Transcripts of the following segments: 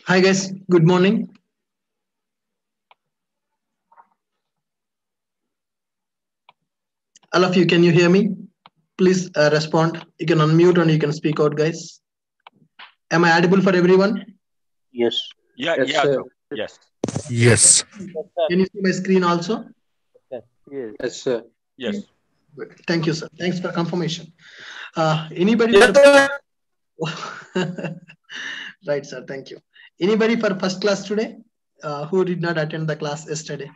Hi guys, good morning. All of you, can you hear me? Please respond. You can unmute and you can speak out, guys. Am I audible for everyone? Yes. Yeah, Yes, yeah, sir. Dhruv. Yes, Yes. Can you see my screen also? Yes, sir. yes. Good. Thank you, sir. Thanks for confirmation. Anybody Yes, for sir. right, sir? Thank you. Anybody for first class today? Who did not attend the class yesterday?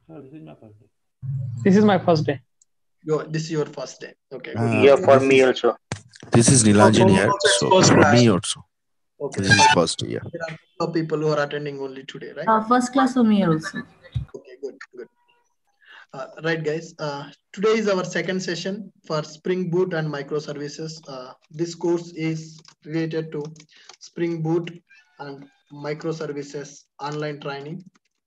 This is my first day. This is your first day. Okay, good. Uh, Yeah, for this me is also. this is For Nilanjan both here. of us, So first for class. me also, Okay, this is fine. first year. There are a couple of people who are attending only today, right? First class for me also. Okay, good, good. Right, guys. Today is our second session for Spring Boot and microservices. This course is related to Spring Boot and microservices online training.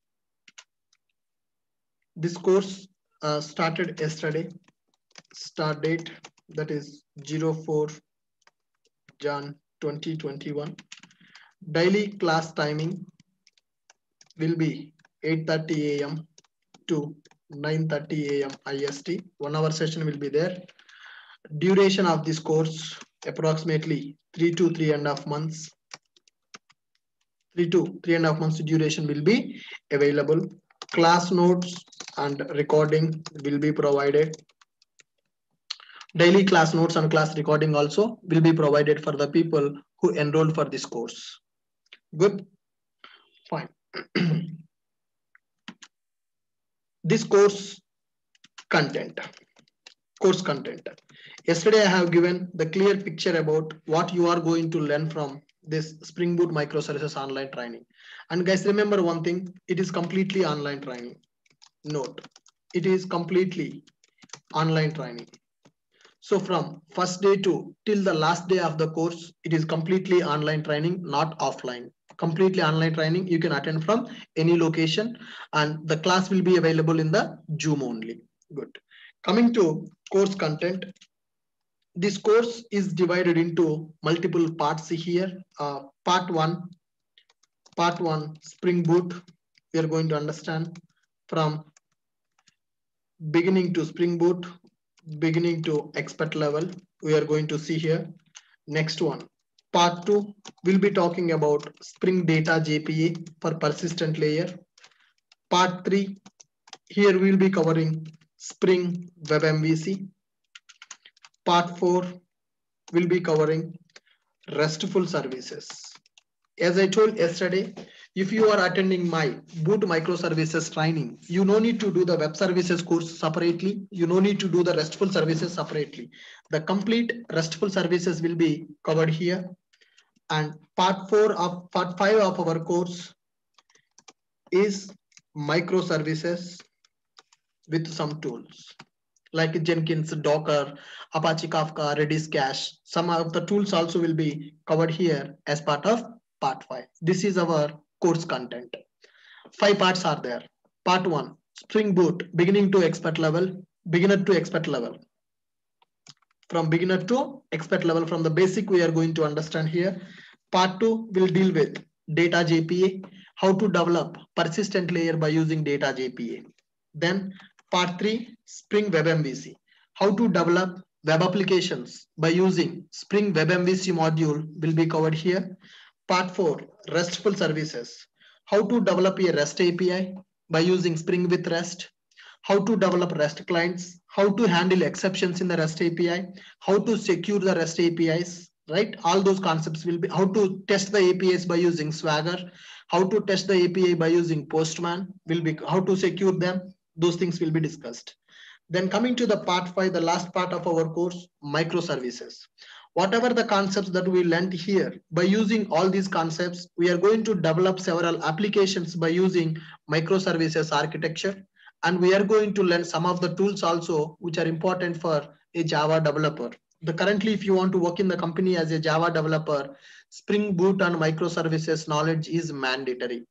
This course started yesterday. Start date that is 04 Jan 2021. Daily class timing will be 8:30 a.m. to 9:30 a.m. IST. 1 hour session will be there. Duration of this course approximately 3 to 3.5 months. 3 to 3.5 months duration will be available. Class notes and recording will be provided. Daily class notes and class recording also will be provided for the people who enrolled for this course. Good, fine. This course content. Yesterday, I have given the clear picture about what you are going to learn from this Spring Boot microservices online training. And guys, remember one thing, it is completely online training. Note, it is completely online training. So from first day to till the last day of the course, it is completely online training, not offline. Completely online training, you can attend from any location and the class will be available in the Zoom only. Good. Coming to course content, this course is divided into multiple parts here. Part one, Spring Boot. We are going to understand from beginning to Spring Boot, beginning to expert level. We are going to see here. Next one, part two, we'll be talking about Spring Data JPA for persistent layer. Part three, here we'll be covering Spring Web MVC. Part four, we'll be covering RESTful services. As I told yesterday, if you are attending my Boot microservices training, you no need to do the web services course separately. You no need to do the RESTful services separately. The complete RESTful services will be covered here. And part five of our course is microservices with some tools like Jenkins, Docker, Apache Kafka, Redis Cache. Some of the tools also will be covered here as part of part 5. This is our course content. 5 parts are there. Part 1, Spring Boot, beginning to expert level, beginner to expert level. From beginner to expert level, from the basic we are going to understand here. Part 2 will deal with data JPA, how to develop persistent layer by using data JPA. Then part 3, Spring Web MVC, how to develop web applications by using Spring Web MVC module will be covered here. Part 4, RESTful services, how to develop a REST API by using Spring with REST, how to develop REST clients, how to handle exceptions in the REST API, how to secure the REST APIs, right? All those concepts will be how to test the APIs by using Swagger, how to test the API by using Postman, will be how to secure them. Those things will be discussed. Then coming to the part 5, the last part of our course, microservices. Whatever the concepts that we learned here, by using all these concepts, we are going to develop several applications by using microservices architecture. And we are going to learn some of the tools also, which are important for a Java developer. Currently, if you want to work in the company as a Java developer, Spring Boot and microservices knowledge is mandatory.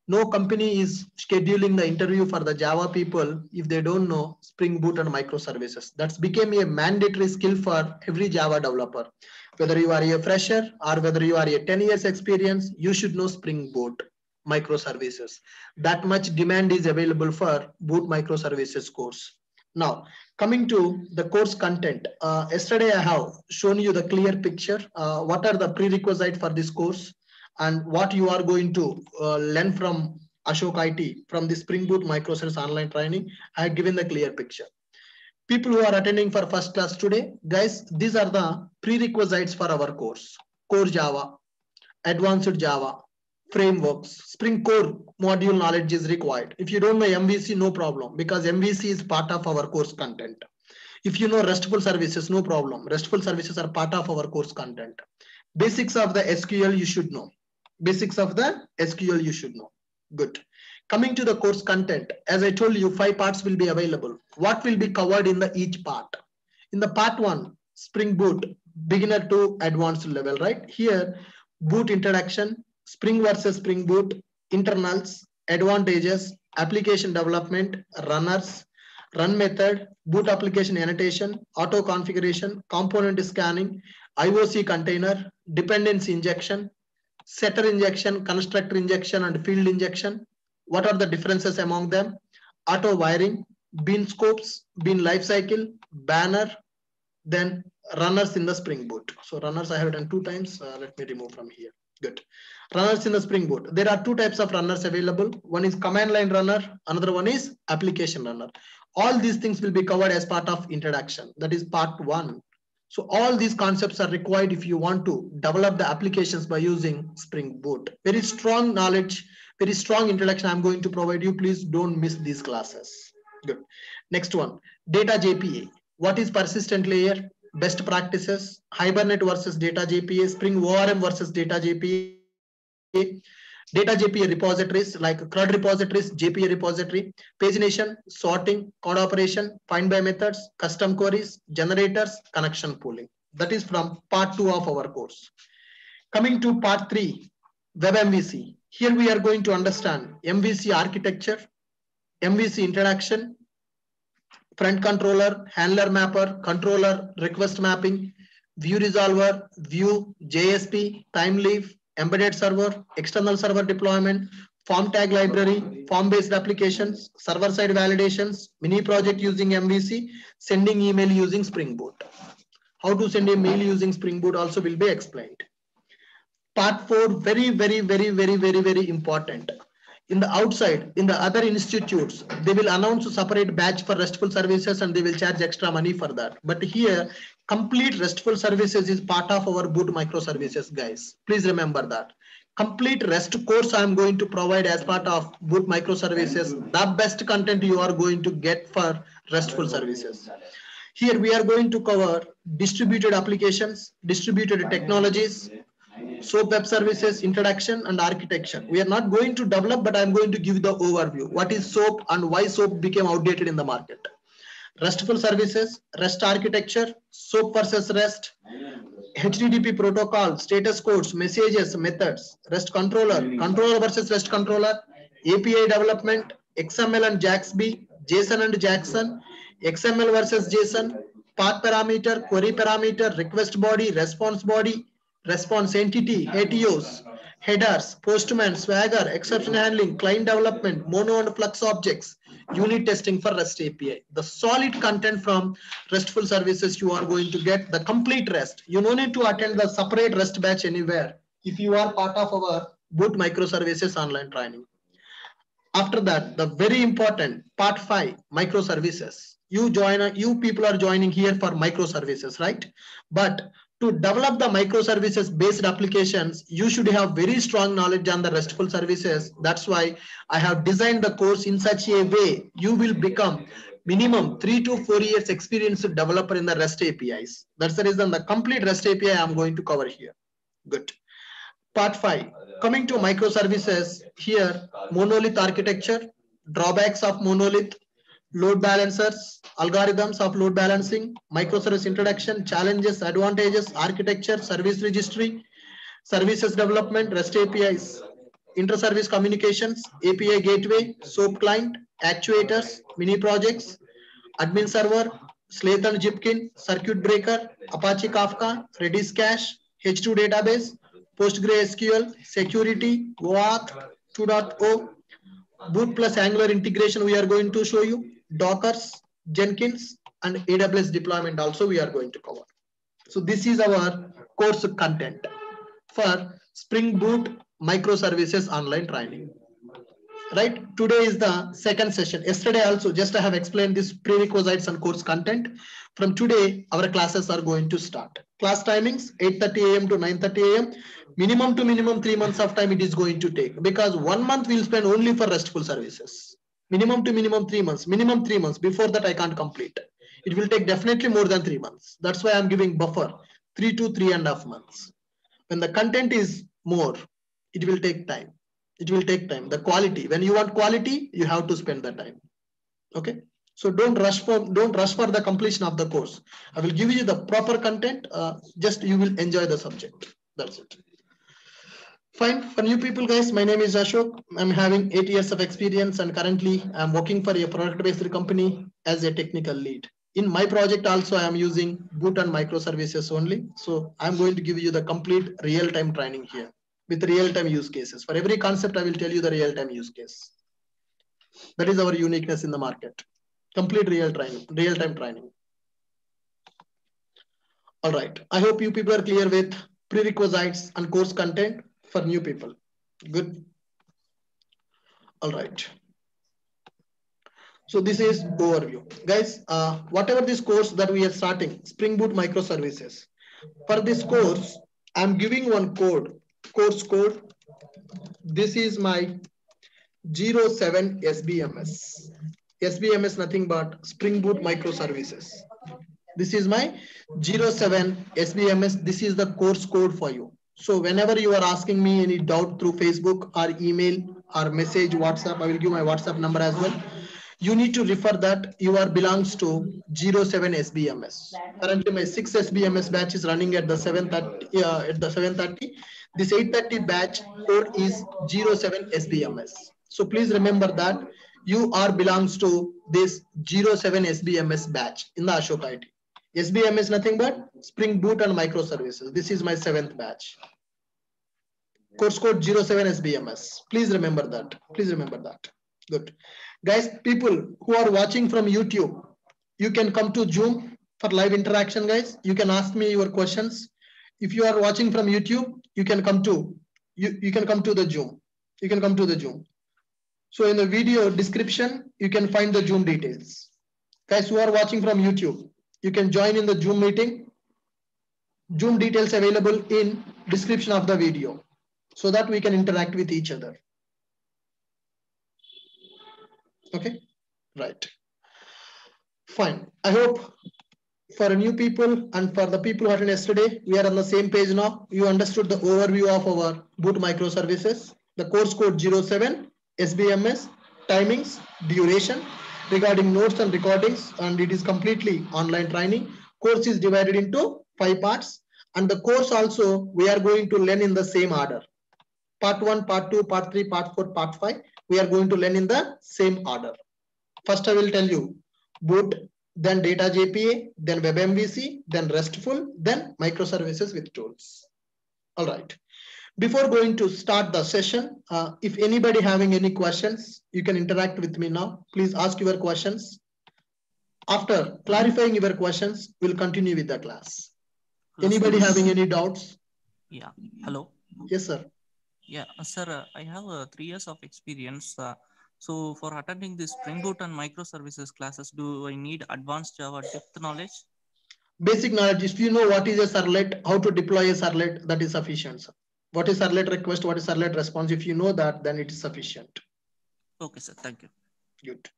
No company is scheduling the interview for the Java people if they don't know Spring Boot and microservices. That's became a mandatory skill for every Java developer. Whether you are a fresher or whether you are a 10 years experience, you should know Spring Boot microservices. That much demand is available for Boot microservices course. Now, coming to the course content. Yesterday I have shown you the clear picture. What are the prerequisites for this course and what you are going to learn from Ashok IT from the Spring Boot microservice online training. I have given the clear picture. People who are attending for first class today, guys, these are the prerequisites for our course. Core Java, Advanced Java, frameworks, Spring Core module knowledge is required. If you don't know MVC, no problem, because MVC is part of our course content. If you know RESTful services, no problem. RESTful services are part of our course content. Basics of the SQL you should know. Basics of the SQL you should know. Good. Coming to the course content, as I told you, 5 parts will be available. What will be covered in the each part? In the part 1, Spring Boot, beginner to advanced level, right? Here, boot introduction, Spring versus Spring Boot, internals, advantages, application development, runners, run method, boot application annotation, auto configuration, component scanning, IOC container, dependency injection, setter injection, constructor injection, and field injection. What are the differences among them? Auto wiring, bean scopes, bean lifecycle, banner, then runners in the Spring Boot. So runners I have done 2 times. Let me remove from here. Good. Runners in the Spring Boot. There are 2 types of runners available. One is command line runner. Another one is application runner. All these things will be covered as part of introduction. That is part 1. So all these concepts are required if you want to develop the applications by using Spring Boot. Very strong knowledge, very strong introduction I'm going to provide you. Please don't miss these classes. Good. Next one, data JPA. What is persistent layer? Best practices, Hibernate versus data JPA, Spring ORM versus data JPA, data JPA repositories like CRUD repositories, JPA repository, pagination, sorting, code operation, find by methods, custom queries, generators, connection pooling. That is from part 2 of our course. Coming to part 3, web MVC. Here we are going to understand MVC architecture, MVC introduction, front controller, handler mapper, controller, request mapping, view resolver, view, JSP, time leaf, embedded server, external server deployment, form tag library, form-based applications, server-side validations, mini project using MVC, sending email using Spring Boot. How to send a mail using Spring Boot also will be explained. Part 4, very important. In the outside, in the other institutes, they will announce a separate batch for RESTful services and they will charge extra money for that. But here, complete RESTful services is part of our Boot microservices, guys. Please remember that. Complete REST course I am going to provide as part of Boot microservices. The best content you are going to get for RESTful services. Here we are going to cover distributed applications, distributed technologies, SOAP web services, introduction and architecture. We are not going to develop, but I'm going to give the overview. What is SOAP and why SOAP became outdated in the market. RESTful services, REST architecture, SOAP versus REST, HTTP protocol, status codes, messages, methods, REST controller, controller versus REST controller, API development, XML and JAXB, JSON and Jackson, XML versus JSON, path parameter, query parameter, request body, response entity, ATOs, headers, postman, Swagger, exception handling, client development, mono and flux objects, unit testing for REST API. The solid content from RESTful services you are going to get, the complete REST. You don't need to attend the separate REST batch anywhere if you are part of our Boot microservices online training. After that, the very important part 5, microservices. You people are joining here for microservices, right? But to develop the microservices based applications, you should have very strong knowledge on the RESTful services. That's why I have designed the course in such a way you will become minimum 3 to 4 years experienced developer in the REST APIs. That's the reason the complete REST API I'm going to cover here. Good. Part 5, coming to microservices, here monolith architecture, drawbacks of monolith, load balancers, algorithms of load balancing, microservice introduction, challenges, advantages, architecture, service registry, services development, REST APIs, inter-service communications, API gateway, SOAP client, actuators, mini projects, admin server, Slate and Zipkin, circuit breaker, Apache Kafka, Redis cache, H2 database, PostgreSQL, security, OAuth 2.0, Boot plus Angular integration we are going to show you, Dockers, Jenkins, and AWS deployment also we are going to cover. So this is our course content for Spring Boot microservices online training. Right, today is the second session. Yesterday also just I have explained this prerequisites and course content. From today our classes are going to start. Class timings 8:30 a.m. to 9:30 a.m. minimum to minimum 3 months of time it is going to take, because 1 month we'll spend only for RESTful services. Minimum to minimum 3 months, minimum 3 months. Before that I can't complete. It will take definitely more than 3 months. That's why I'm giving buffer 3 to 3.5 months. When the content is more, it will take time. It will take time. The quality, when you want quality, you have to spend the time. Okay. So don't rush for the completion of the course. I will give you the proper content. Just you will enjoy the subject. That's it. Fine. For new people, guys, my name is Ashok. I'm having 8 years of experience and currently I'm working for a product-based company as a technical lead. In my project also, I am using Boot and microservices only. So I'm going to give you the complete real-time training here with real-time use cases. For every concept, I will tell you the real-time use case. That is our uniqueness in the market. Complete real-time training. All right. I hope you people are clear with prerequisites and course content for new people. Good. All right. So this is overview. Guys, whatever this course that we are starting, Spring Boot microservices. For this course, I'm giving one code, course code. This is my 07 SBMS. SBMS nothing but Spring Boot microservices. This is my 07 SBMS. This is the course code for you. So whenever you are asking me any doubt through Facebook or email or message, WhatsApp, I will give my WhatsApp number as well. You need to refer that you are belongs to 07 SBMS. Currently my 6 SBMS batch is running at the 7:30. This 8:30 batch code is 07 SBMS. So please remember that you are belongs to this 07 SBMS batch in the Ashok IT. SBMS nothing but Spring Boot and microservices. This is my 7th batch. Course code 07 SBMS. Please remember that. Please remember that. Good. Guys, people who are watching from YouTube, you can come to Zoom for live interaction, guys. You can ask me your questions. If you are watching from YouTube, you can come to the Zoom. You can come to the Zoom. So in the video description, you can find the Zoom details. Guys who are watching from YouTube, you can join in the Zoom meeting. Zoom details available in description of the video so that we can interact with each other. Okay, right. Fine. I hope for new people and for the people who attended yesterday, we are on the same page now. You understood the overview of our Boot microservices, the course code 07, SBMS, timings, duration, regarding notes and recordings, and it is completely online training. Course is divided into 5 parts, and the course also we are going to learn in the same order. Part 1, Part 2, Part 3, Part 4, Part 5, we are going to learn in the same order. First, I will tell you Boot, then Data JPA, then WebMVC, then RESTful, then microservices with tools. All right. Before going to start the session, if anybody having any questions, you can interact with me now. Please ask your questions. After clarifying your questions, we'll continue with the class. Hello, anybody having any doubts? Yeah. Hello. Yes, sir. Yeah, sir, I have 3 years of experience. So for attending this Spring Boot and microservices classes, do I need advanced Java depth knowledge? Basic knowledge. If you know what is a servlet, how to deploy a servlet, that is sufficient, sir. What is servlet request, what is servlet response? If you know that, then it is sufficient. Okay, sir. Thank you. Good.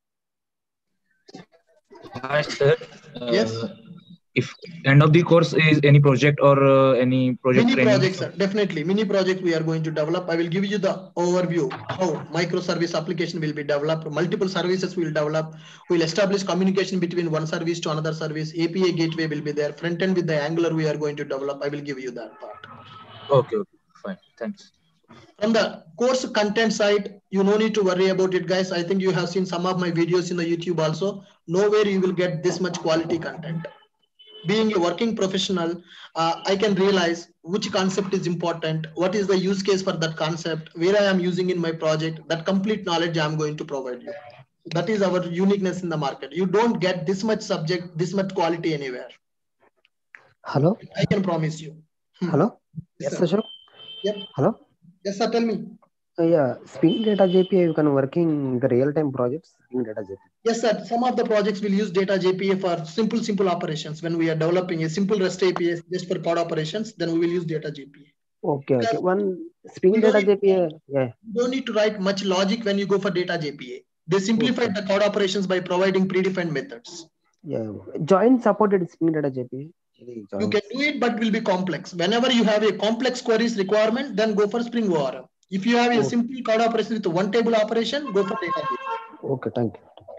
Hi, sir. Yes. If end of the course is any project or any project mini training? projects, sir. Definitely mini project we are going to develop. I will give you the overview how microservice application will be developed. Multiple services will develop. We'll establish communication between one service to another service. API gateway will be there. Front end with the Angular we are going to develop. I will give you that part. Okay, fine. Thanks. From the course content side, you no need to worry about it, guys. I think you have seen some of my videos in the YouTube also. Nowhere you will get this much quality content. Being a working professional, I can realize which concept is important, what is the use case for that concept, where I am using in my project. That complete knowledge I am going to provide you. That is our uniqueness in the market. You don't get this much subject, this much quality anywhere. Hello? I can promise you. Hello? Yes, Yes, sir. Ashok? Yep. Hello? Yes, sir. Tell me. Yeah, Spring Data JPA, you can working the real-time projects, Spring Data JPA. Yes, sir. Some of the projects will use data JPA for simple operations. When we are developing a simple REST API just for code operations, then we will use data JPA. Okay, Because okay. One Spring Data JPA, yeah. You don't need to write much logic when you go for data JPA. They simplified the code operations by providing predefined methods. Yeah, join supported Spring Data JPA. You can do it, but will be complex. Whenever you have a complex queries requirement, then go for Spring ORM. If you have a simple code operation with one table operation, go for database. Okay, thank you.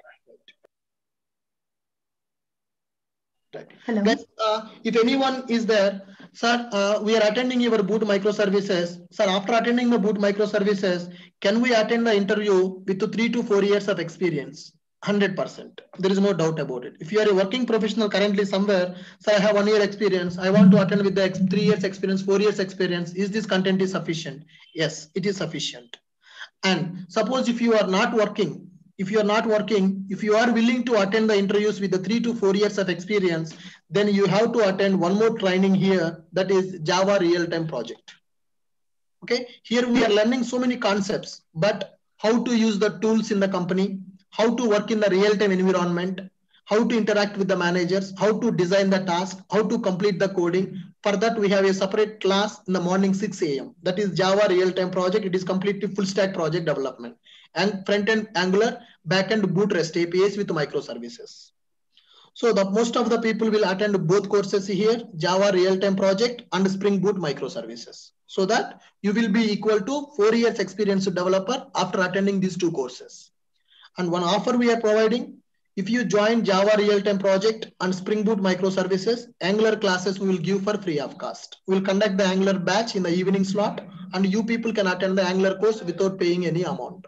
Right. Hello. Guys, if anyone is there, sir, we are attending your boot microservices. Sir, after attending the boot microservices, can we attend the interview with 3 to 4 years of experience? 100%. There is no doubt about it. If you are a working professional currently somewhere, sir, I have 1 year experience. I want to attend with the 3 years experience, 4 years experience. Is this content is sufficient? Yes, it is sufficient. And suppose if you are not working, if you are willing to attend the interviews with the 3 to 4 years of experience, then you have to attend one more training here, that is Java real-time project. Okay, here we are learning so many concepts, but how to use the tools in the company, how to work in the real-time environment, how to interact with the managers, how to design the task, how to complete the coding. For that, we have a separate class in the morning 6 a.m. That is Java real-time project. It is completely full stack project development and front-end Angular, back-end Boot REST APIs with microservices. So the most of the people will attend both courses here, Java real-time project and Spring Boot microservices, so that you will be equal to 4 years experienced developer after attending these two courses. And one offer we are providing, if you join Java real-time project and Spring Boot microservices, Angular classes we will give for free of cost. We'll conduct the Angular batch in the evening slot, and you people can attend the Angular course without paying any amount.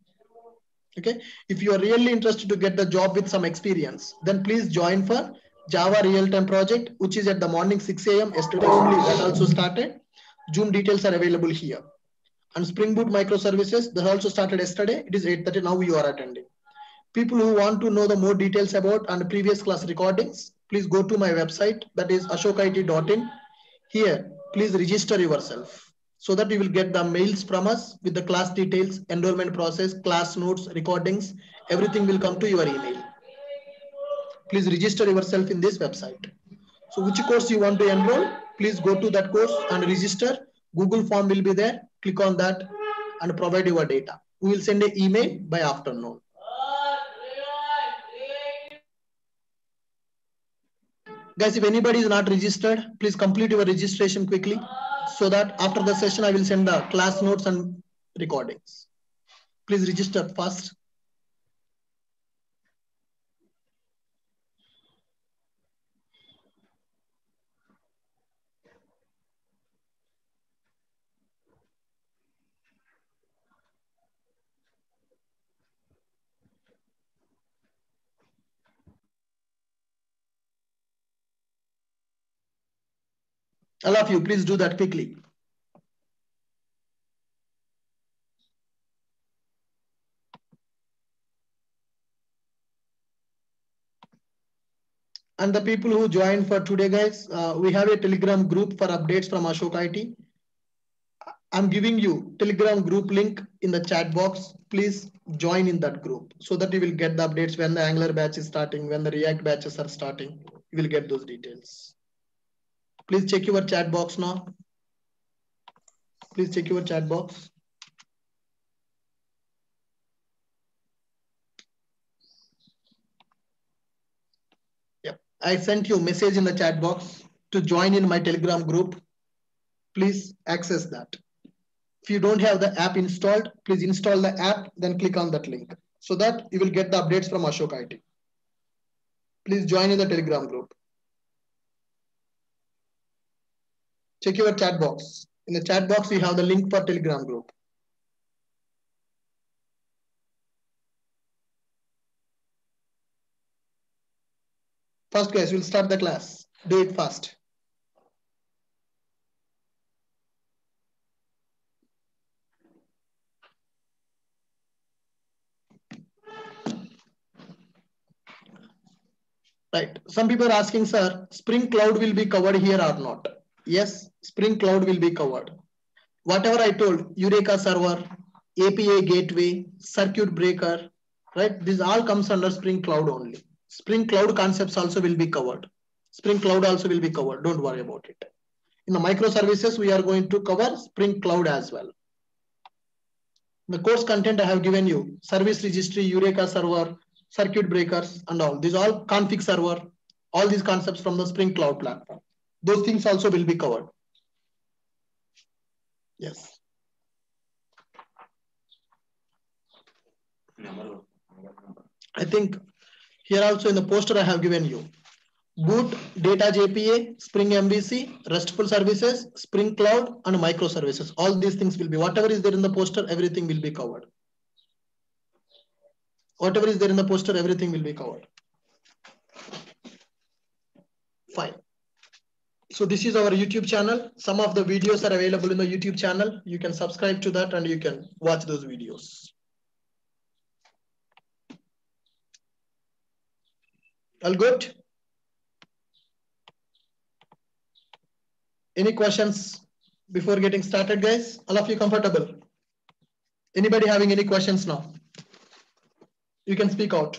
Okay, if you are really interested to get the job with some experience, then please join for Java real-time project, which is at the morning 6 a.m. Yesterday only that also started. Zoom details are available here. And Spring Boot microservices, that also started yesterday. It is 8:30 now you are attending. People who want to know the more details about and previous class recordings, please go to my website, that is ashokit.in. Here, please register yourself, so that you will get the mails from us with the class details, enrollment process, class notes, recordings, everything will come to your email. Please register yourself in this website. So which course you want to enroll, please go to that course and register. Google form will be there. Click on that and provide your data. We will send an email by afternoon. Guys, if anybody is not registered, please complete your registration quickly, so that after the session, I will send the class notes and recordings. Please register fast. All of you, please do that quickly. And the people who joined for today, guys, we have a Telegram group for updates from Ashok IT. I'm giving you Telegram group link in the chat box. Please join in that group, so that you will get the updates when the Angular batch is starting, when the React batches are starting. You will get those details. Please check your chat box now. Please check your chat box. Yep, I sent you a message in the chat box to join in my Telegram group. Please access that. If you don't have the app installed, please install the app, then click on that link, so that you will get the updates from Ashok IT. Please join in the Telegram group. Check your chat box. In the chat box, we have the link for Telegram group. First, guys, we'll start the class. Do it fast. Right. Some people are asking, sir, Spring Cloud will be covered here or not? Yes, Spring Cloud will be covered. Whatever I told, Eureka server, API gateway, circuit breaker, right? This all comes under Spring Cloud only. Spring Cloud concepts also will be covered. Spring Cloud also will be covered. Don't worry about it. In the microservices, we are going to cover Spring Cloud as well. The course content I have given you, service registry, Eureka server, circuit breakers, and all. These all config server, all these concepts from the Spring Cloud platform. Those things also will be covered. Yes. I think here also in the poster I have given you. Boot, Data JPA, Spring MVC, RESTful services, Spring Cloud, and microservices. All these things will be, whatever is there in the poster, everything will be covered. Whatever is there in the poster, everything will be covered. Fine. So this is our YouTube channel. Some of the videos are available in the YouTube channel. You can subscribe to that and you can watch those videos. All good? Any questions before getting started, guys? All of you comfortable? Anybody having any questions now? You can speak out.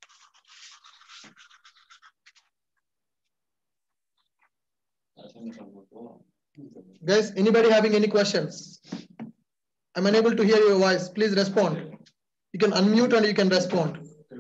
Guys, anybody having any questions? I'm unable to hear your voice. Please respond. You can unmute and you can respond.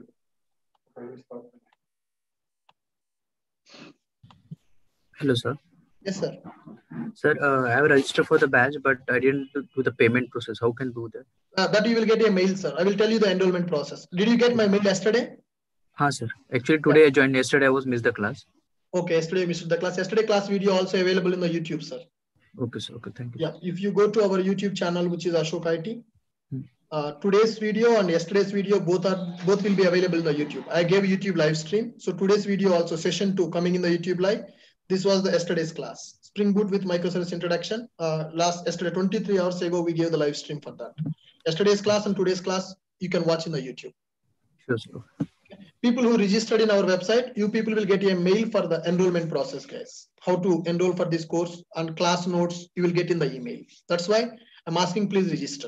Hello, sir. Yes, sir. Sir, I have registered for the batch, but I didn't do the payment process. How can do that? That you will get a mail, sir. I will tell you the enrollment process. Did you get my mail yesterday? Sir. Actually, today I joined. Yesterday I was missed the class. Okay, yesterday you missed the class. Yesterday class video also available in the YouTube, sir. Okay, sir. Okay, thank you. Yeah, if you go to our YouTube channel, which is Ashok IT, today's video and yesterday's video both will be available in the YouTube. I gave YouTube live stream. So today's video also session 2 coming in the YouTube live. This was the yesterday's class. Spring Boot with microservice introduction. Yesterday, 23 hours ago, we gave the live stream for that. Yesterday's class and today's class, you can watch in the YouTube. Sure, sir. People who registered in our website, you people will get a mail for the enrollment process, guys. How to enroll for this course and class notes, you will get in the email. That's why I'm asking, please register.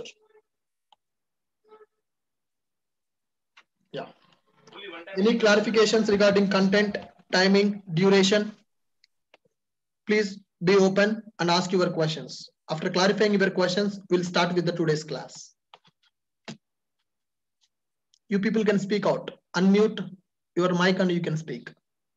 Yeah. Any clarifications regarding content, timing, duration? Please be open and ask your questions. After clarifying your questions, we'll start with the today's class. You people can speak out. Unmute your mic and you can speak.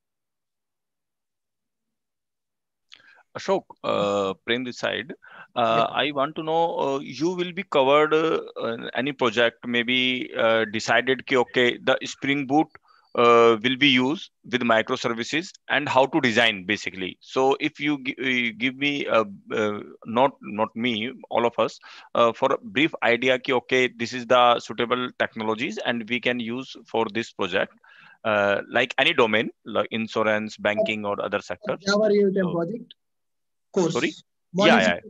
Ashok, Prem this side. I want to know, you will be covered any project, maybe decided ki, okay, the Spring Boot will be used with microservices and how to design basically. So if you give me, not me, all of us, for a brief idea ki, okay, this is the suitable technologies and we can use for this project, like any domain, like insurance, banking or other sectors. Java real-time project course. Sorry? Yeah.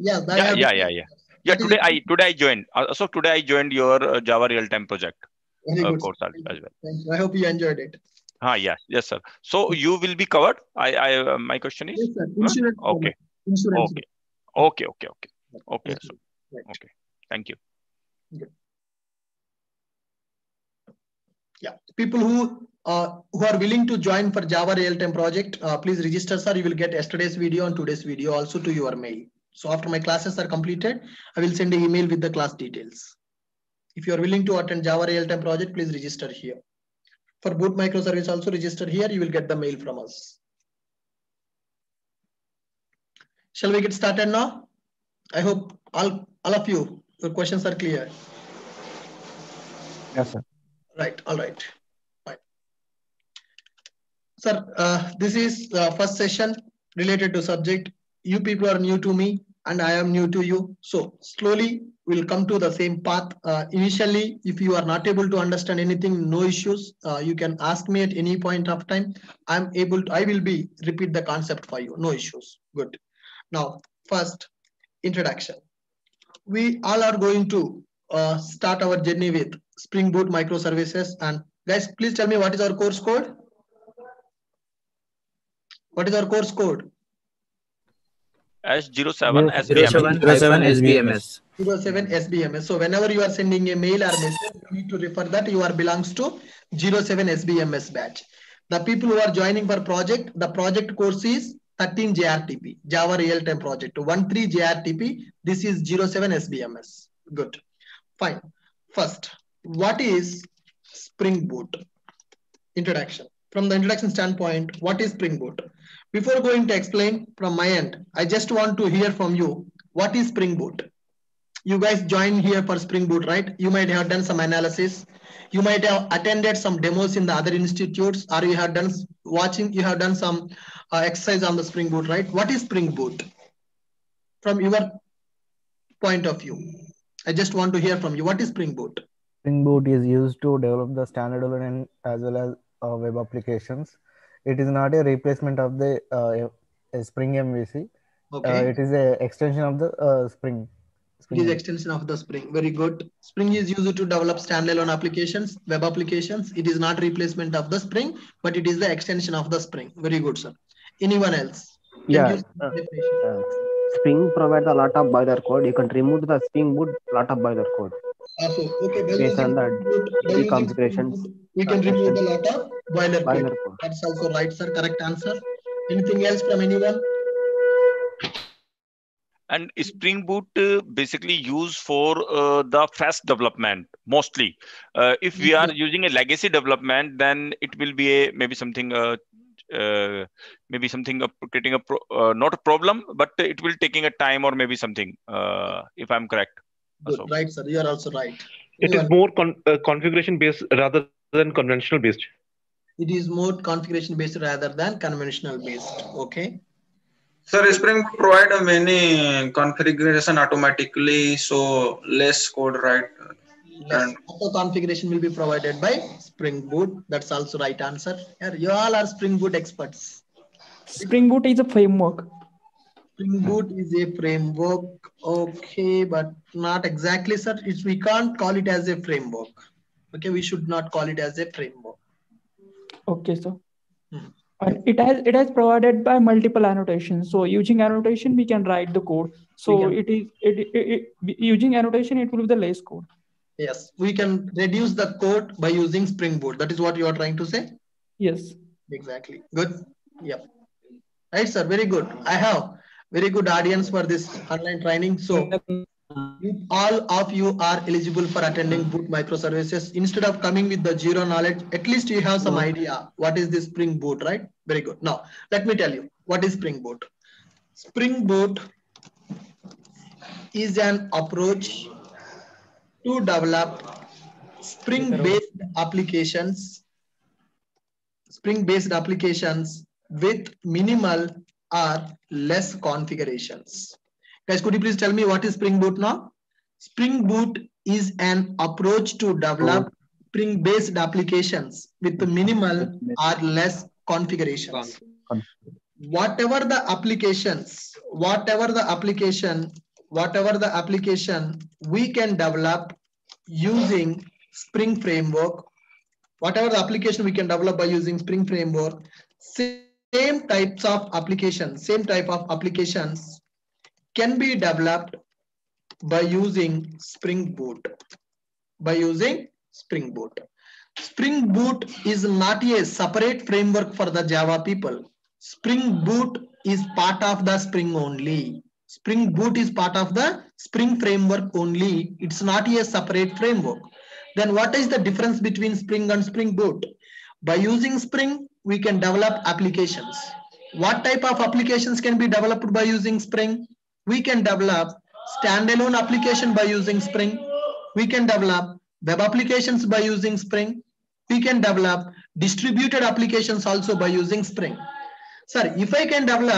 Today I joined. So today I joined your Java real-time project. Very good, course as well. Thank you. I hope you enjoyed it. Yes, sir. So you will be covered. My question is. Yes, sir. Insurance. Okay. Insurance. Okay. Right. So, okay. Thank you. Good. Yeah. People who are willing to join for Java real-time project, please register, sir. You will get yesterday's video and today's video also to your mail. So after my classes are completed, I will send an email with the class details. If you are willing to attend Java real-time project, please register here. For Boot microservice also register here. You will get the mail from us. Shall we get started now? I hope all of you, your questions are clear. Yes, sir. Right. All right. Fine. Sir, this is the first session related to subject. You people are new to me. and I am new to you. So slowly we'll come to the same path. Initially, if you are not able to understand anything, no issues. You can ask me at any point of time. I will be repeat the concept for you. No issues. Good. Now, first introduction. We all are going to start our journey with Spring Boot microservices. And guys, please tell me what is our course code? What is our course code? S07 SBMS. 07 SBMS. 07 SBMS. So whenever you are sending a mail or message, you need to refer that you are belongs to 07 SBMS batch. The people who are joining for project, the project course is 13 JRTP, Java Real-Time Project, 13 JRTP. This is 07 SBMS. Good. Fine. First, what is Spring Boot? Introduction. From the introduction standpoint, what is Spring Boot? Before going to explain from my end, I just want to hear from you, what is Spring Boot? You guys joined here for Spring Boot, right? You might have done some analysis. You might have attended some demos in the other institutes, or you have done some exercise on the Spring Boot, right? What is Spring Boot? From your point of view, I just want to hear from you. What is Spring Boot? Spring Boot is used to develop the standalone as well as web applications. It is not a replacement of the Spring MVC. Okay. It is an extension of the Spring. It is extension of the Spring. Very good. Spring is used to develop standalone applications, web applications. It is not replacement of the Spring, but it is the extension of the Spring. Very good, sir. Anyone else? Yeah. Spring provides a lot of boiler code. You can remove the Spring Boot lot of boiler code. Okay. Based on the configurations, we can remove a lot of boiler code. That's also right, sir. Correct answer. Anything else from anyone? And Spring Boot basically used for the fresh development mostly. If we are using a legacy development, then it will be maybe something creating not a problem, but it will taking a time or maybe something. If I'm correct. Good. Right, sir. You are also right. It is more configuration based rather than conventional based. It is more configuration based rather than conventional based. Okay. Sir, Spring Boot provide many configuration automatically, so less code, right? Yes. Auto configuration will be provided by Spring Boot. That's also right answer. You all are Spring Boot experts. Spring Boot is a framework. Spring Boot is a framework. Okay, but not exactly, sir. We can't call it as a framework. Okay, we should not call it as a framework. Okay, sir. And it has provided by multiple annotations. So using annotation, we can write the code. So using annotation, it will be the less code. Yes, we can reduce the code by using Spring Boot. That is what you are trying to say? Yes. Exactly. Good. Yep. Right, sir. Very good. I have very good audience for this online training. So all of you are eligible for attending Boot microservices. Instead of coming with the zero knowledge, at least you have some idea what is this Spring Boot, right? Very good. Now, let me tell you what is Spring Boot. Spring Boot is an approach to develop Spring-based applications with minimal or less configurations. Guys, could you please tell me what is Spring Boot now? Spring Boot is an approach to develop Spring-based applications with minimal or less configurations. Whatever the application we can develop using Spring Framework, whatever the application we can develop by using Spring Framework, same type of applications can be developed by using Spring Boot. Spring Boot is not a separate framework for the Java people. Spring Boot is part of the Spring only. Spring Boot is part of the Spring framework only. It's not a separate framework. Then what is the difference between Spring and Spring Boot? By using Spring, we can develop applications. What type of applications can be developed by using Spring? We can develop standalone application by using Spring. We can develop web applications by using Spring. We can develop distributed applications also by using Spring. Sir, if I can develop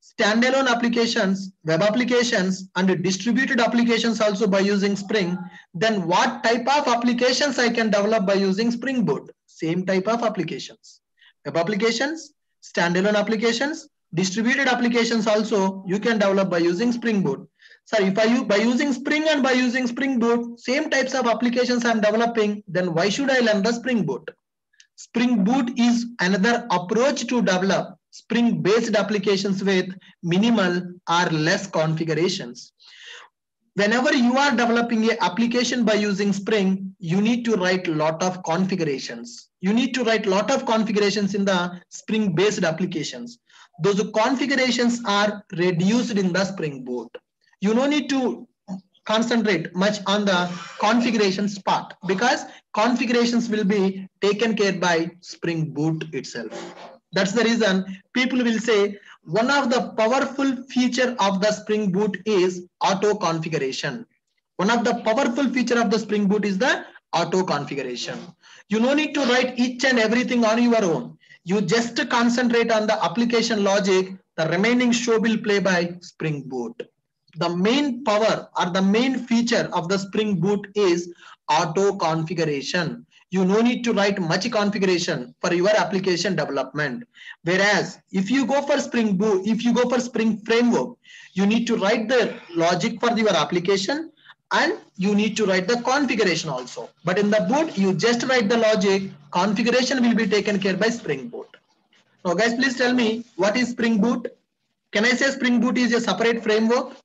standalone applications, web applications, and distributed applications also by using Spring, then what type of applications I can develop by using Spring Boot? Same type of applications. Web applications, standalone applications, distributed applications also you can develop by using Spring Boot. So if I by using Spring and by using Spring Boot, same types of applications I'm developing, then why should I learn the Spring Boot? Spring Boot is another approach to develop Spring-based applications with minimal or less configurations. Whenever you are developing an application by using Spring, you need to write a lot of configurations. You need to write a lot of configurations in the Spring-based applications. Those configurations are reduced in the Spring Boot. You don't need to concentrate much on the configurations part because configurations will be taken care by Spring Boot itself. That's the reason people will say one of the powerful feature of the Spring Boot is auto configuration. One of the powerful feature of the Spring Boot is the auto configuration. You don't need to write each and everything on your own. You just concentrate on the application logic. The remaining show will play by Spring Boot. The main power or the main feature of the Spring Boot is auto configuration. You no need to write much configuration for your application development. Whereas if you go for Spring Boot, if you go for Spring Framework, you need to write the logic for your application and you need to write the configuration also. But in the boot, you just write the logic, configuration will be taken care by Spring Boot. Now guys, please tell me what is Spring Boot? Can I say Spring Boot is a separate framework?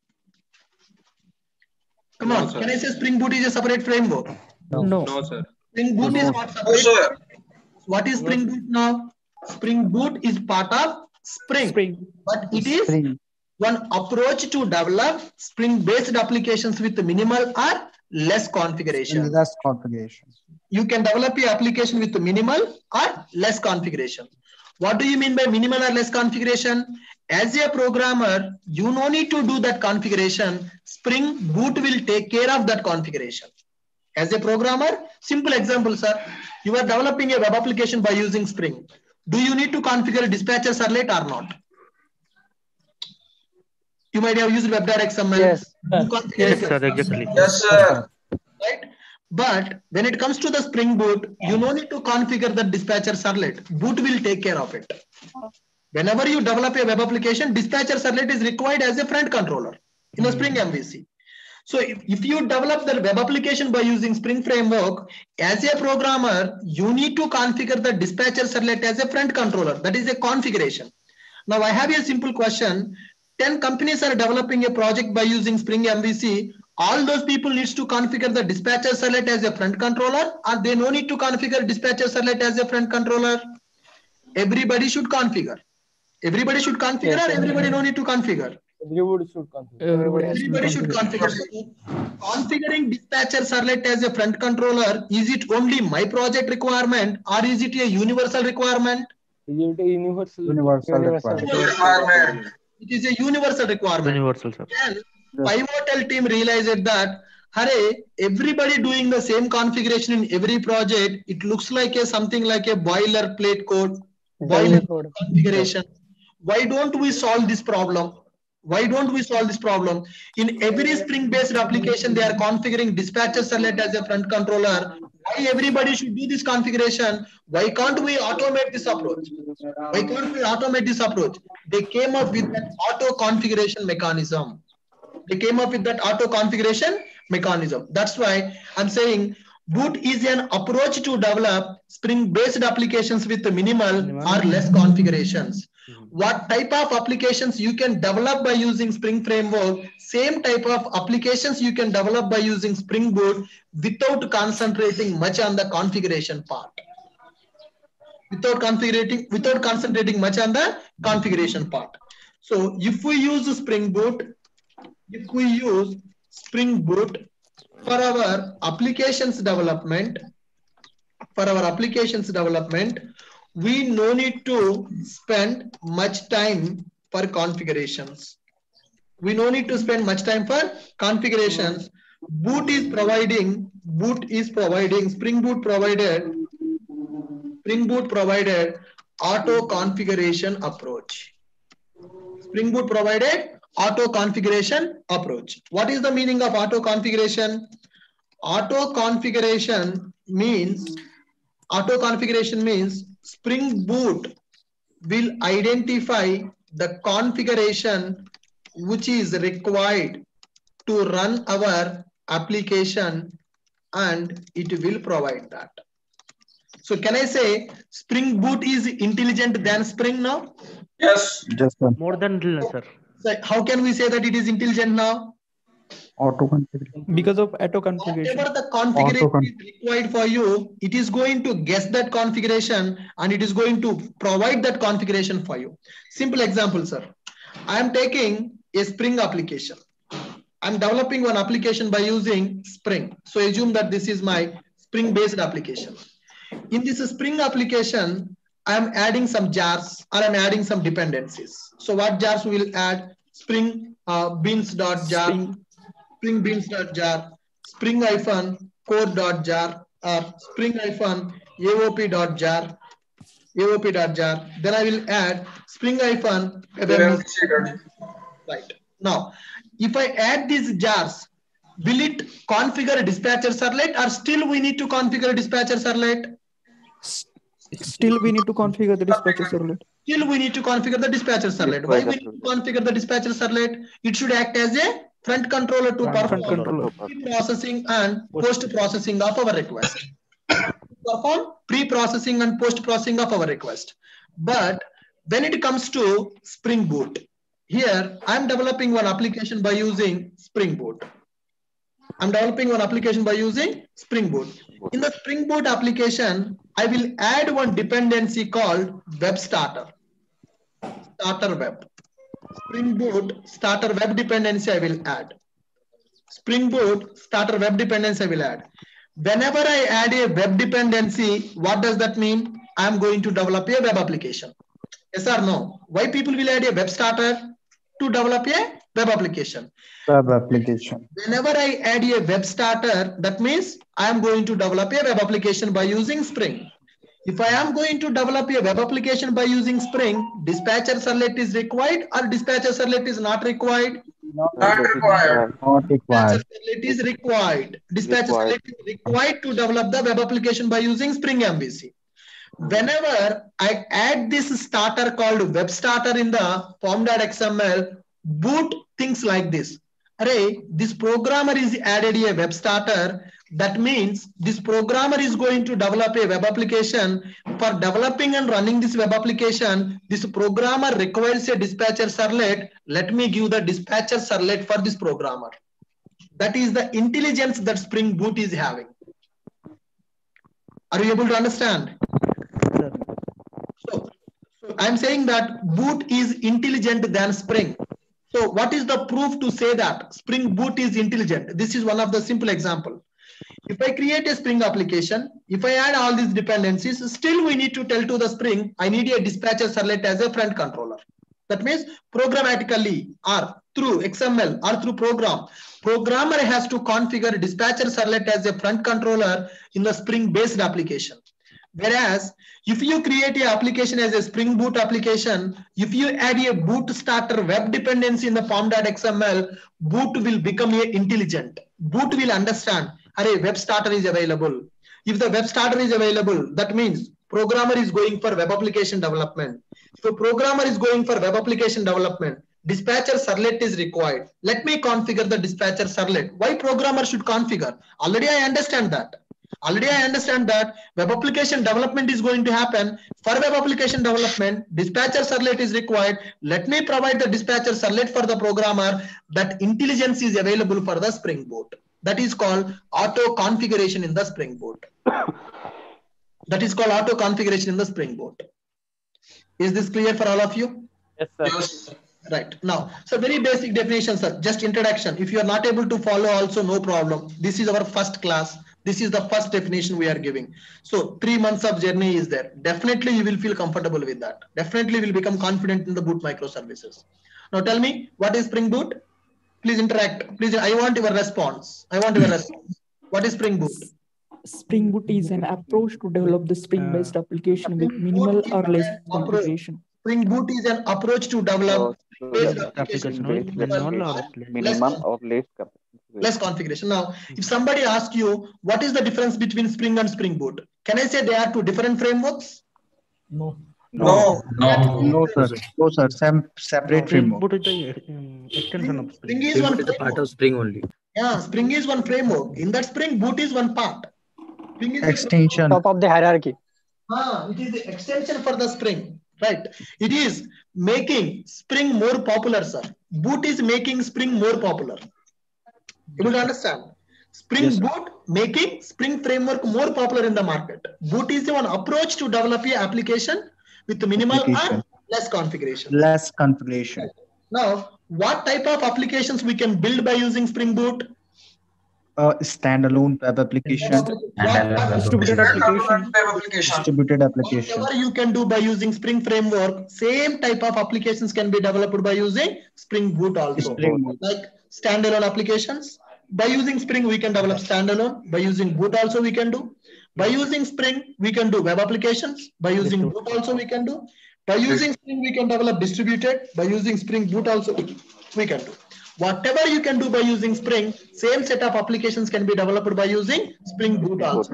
Come on, can I say Spring Boot is a separate framework? No. No, sir. Spring Boot is not separate. What is Spring Boot now? Spring Boot is part of Spring. But it is one approach to develop Spring-based applications with minimal or less configuration. Less configuration. You can develop your application with minimal or less configuration. What do you mean by minimal or less configuration? As a programmer, you no need to do that configuration. Spring Boot will take care of that configuration. As a programmer, simple example, sir. You are developing a web application by using Spring. Do you need to configure dispatcher servlet or not? You might have used web.xml. Yes. Yes, sir, exactly. Yes, sir. Right? But when it comes to the Spring Boot, you no need to configure the dispatcher servlet. Boot will take care of it. Whenever you develop a web application, dispatcher servlet is required as a front controller in a Spring MVC. So if you develop the web application by using Spring Framework, as a programmer, you need to configure the dispatcher servlet as a front controller. That is a configuration. Now I have a simple question. 10 companies are developing a project by using Spring MVC. All those people needs to configure the dispatcher servlet as a front controller, or they no need to configure dispatcher servlet as a front controller? Everybody should configure. Everybody should configure, or everybody no need to configure? Everybody should configure. Everybody should configure. Configuring dispatcher servlet as a front controller, is it only my project requirement or is it a universal requirement? Is it a universal requirement? It is a universal requirement. Universal, sir. And Pivotal team realized that, hurry, everybody doing the same configuration in every project, it looks like a something like a boilerplate code, boilerplate configuration. Why don't we solve this problem? Why don't we solve this problem? In every Spring-based application, they are configuring dispatcher servlet as a front controller. Why everybody should do this configuration? Why can't we automate this approach? Why can't we automate this approach? They came up with that auto configuration mechanism. They came up with that auto configuration mechanism. That's why I'm saying Boot is an approach to develop Spring-based applications with minimal or less configurations. What type of applications you can develop by using Spring Framework, same type of applications you can develop by using Spring Boot without concentrating much on the configuration part. Without concentrating much on the configuration part. So if we use Spring Boot, for our applications development, we no need to spend much time for configurations. We no need to spend much time for configurations. Spring Boot provided auto configuration approach. Spring Boot provided auto configuration approach. What is the meaning of auto configuration? Auto configuration means Spring Boot will identify the configuration which is required to run our application, and it will provide that. So can I say Spring Boot is intelligent than Spring now? Yes. Yes, sir. More than intelligent, sir. So how can we say that it is intelligent now? Auto configuration. Because of auto configuration. Whatever the configuration is required for you, it is going to guess that configuration and it is going to provide that configuration for you. Simple example, sir. I am taking a Spring application. I'm developing one application by using Spring. So assume that this is my Spring based application. In this Spring application, I'm adding some jars or I'm adding some dependencies. So what jars we will add? Spring beans.jar, Spring beans.jar, Spring core.jar, or Spring AOP.jar, AOP.jar. Then I will add Spring right. Now, if I add these jars, will it configure a dispatcher servlet, or still we need to configure a dispatcher servlet? Still we need to configure the dispatcher servlet. Still we need to configure the dispatcher servlet. Why we need to configure the dispatcher servlet? It should act as a front controller to perform pre-processing and post-processing of our request. Perform pre-processing and post-processing of our request. But when it comes to Spring Boot, here I'm developing one application by using Spring Boot. I'm developing one application by using Spring Boot. In the Spring Boot application, I will add one dependency called Web Starter. Starter Web. Spring Boot Starter Web dependency I will add. Spring Boot Starter Web dependency I will add. Whenever I add a web dependency, what does that mean? I'm going to develop a web application. Yes or no? Why people will add a web starter? To develop a web application. Web application. Whenever I add a web starter, that means I am going to develop a web application by using Spring. If I am going to develop a web application by using Spring, dispatcher servlet is required or dispatcher servlet is not required? Not required. Not required. Dispatcher servlet is required. Dispatcher servlet is required to develop the web application by using Spring MVC. Whenever I add this starter called web starter in the form.xml, Boot thinks like this. Array, this programmer is added a web starter. That means this programmer is going to develop a web application. For developing and running this web application, this programmer requires a dispatcher servlet. Let me give the dispatcher servlet for this programmer. That is the intelligence that Spring Boot is having. Are you able to understand? So I'm saying that Boot is intelligent than Spring. So what is the proof to say that Spring Boot is intelligent? This is one of the simple example. If I create a Spring application, if I add all these dependencies, still we need to tell to the Spring, I need a dispatcher servlet as a front controller. That means programmatically or through XML or through program, programmer has to configure dispatcher servlet as a front controller in the Spring based application. Whereas if you create an application as a Spring Boot application, if you add a boot starter web dependency in the form.xml, Boot will become a intelligent. Boot will understand, array, web starter is available. If the web starter is available, that means programmer is going for web application development. If a programmer is going for web application development, dispatcher servlet is required. Let me configure the dispatcher servlet. Why programmer should configure? Already I understand that. Already I understand that web application development is going to happen. For web application development, dispatcher servlet is required. Let me provide the dispatcher servlet for the programmer. That intelligence is available for the Spring Boot. That is called auto configuration in the Spring Boot. That is called auto configuration in the Spring Boot. Is this clear for all of you? Yes, sir. Yes. Right. Now, so very basic definition, sir. Just introduction. If you are not able to follow also, no problem. This is our first class. This is the first definition we are giving. So 3 months of journey is there. Definitely you will feel comfortable with that. Definitely will become confident in the Boot microservices. Now tell me, what is Spring Boot? Please interact. Please, I want your response. I want your response. What is Spring Boot? Spring Boot is an approach to develop the Spring-based application with minimal or less complication. Spring Boot is an approach to develop Based application. Minimum or less less configuration. Now, if somebody asks you what is the difference between Spring and Spring Boot, can I say they are two different frameworks? No. No. No, sir. No, sir. Separate framework. Spring is one is a part of Spring only. Yeah, Spring is one framework. In that Spring Boot is one part. Spring is extension. Top of the hierarchy. It is the extension for the Spring, right? It is making Spring more popular, sir. Boot is making Spring more popular. You will understand. Spring Boot making Spring framework more popular in the market. Boot is one approach to develop your application with minimal and less configuration. Less configuration. Now, what type of applications we can build by using Spring Boot? Standalone web application. Distributed application. Distributed application. Whatever you can do by using Spring framework, same type of applications can be developed by using Spring Boot also. Like standalone applications. By using Spring, we can develop standalone. By using Boot also we can do. By using Spring, we can do web applications. By using Boot also we can do. By using Spring, we can develop distributed. By using Spring Boot also we can do. Whatever you can do by using Spring, same set of applications can be developed by using Spring Boot also.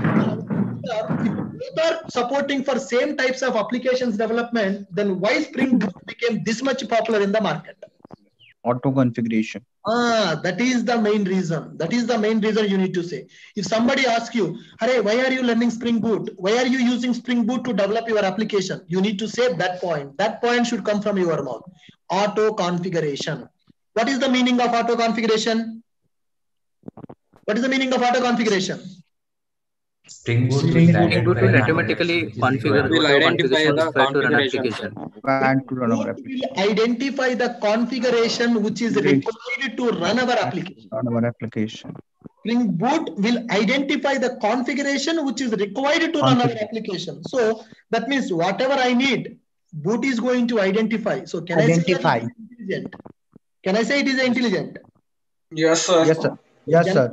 If both are supporting for same types of applications development, then why Spring Boot became this much popular in the market? Auto configuration. That is the main reason. That is the main reason you need to say. If somebody asks you, "Hey, why are you learning Spring Boot? Why are you using Spring Boot to develop your application?" You need to say that point. That point should come from your mouth. Auto configuration. What is the meaning of auto configuration? What is the meaning of auto configuration? Spring Boot will automatically configure the configuration. Will identify the configuration which is required to run our application. Spring Boot will identify the configuration which is required to run our application. So that means whatever I need, Boot is going to identify. So can I say it is intelligent? Can I say it is intelligent? Yes, sir. Yes, sir. Yes, sir.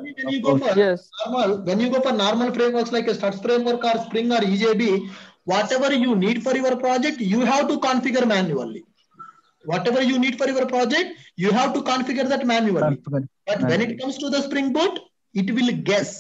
When you go for normal frameworks like a Struts framework or Spring or EJB, whatever you need for your project, you have to configure manually. Whatever you need for your project, you have to configure that manually. But when it comes to the Spring Boot, it will guess.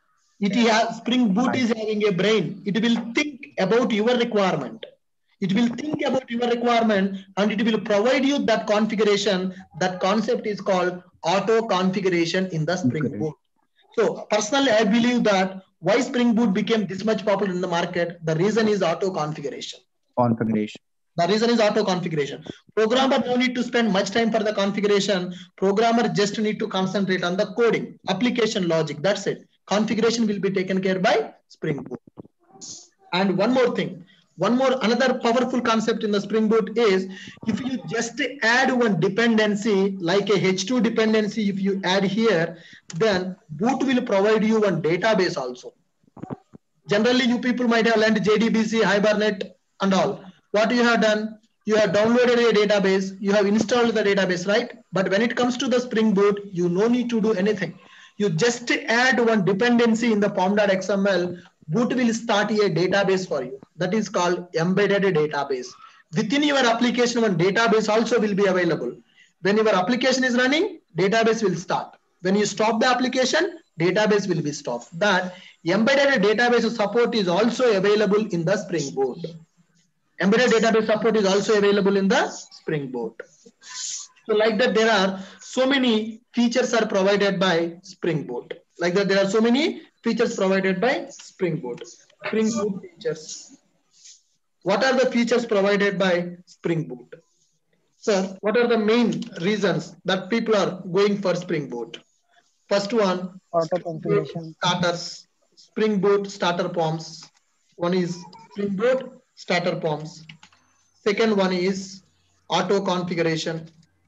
Spring Boot is having a brain. It will think about your requirement. It will think about your requirement and it will provide you that configuration. That concept is called auto configuration in the Spring Boot. So personally, I believe that why Spring Boot became this much popular in the market, the reason is auto configuration. The reason is auto configuration. Programmer don't need to spend much time for the configuration. Programmer just need to concentrate on the coding, application logic. That's it. Configuration will be taken care by Spring Boot. And one more thing. Another powerful concept in the Spring Boot is if you just add one dependency like a H2 dependency, if you add here, then Boot will provide you one database also. Generally, you people might have learned JDBC, Hibernate and all. What you have done? You have downloaded a database, you have installed the database, right? But when it comes to the Spring Boot, you no need to do anything. You just add one dependency in the pom.xml, Boot will start a database for you. That is called embedded database. Within your application, one database also will be available. When your application is running, database will start. When you stop the application, database will be stopped. That embedded database support is also available in the Spring Boot. Embedded database support is also available in the Spring Boot. So like that, there are so many features are provided by Spring Boot. Like that, there are so many features provided by Spring Boot. Spring Boot features. What are the features provided by Spring Boot? Sir, what are the main reasons that people are going for Spring Boot? First one, auto configuration. Starters. Spring Boot starter forms. One is Spring Boot starter forms. Second one is auto configuration.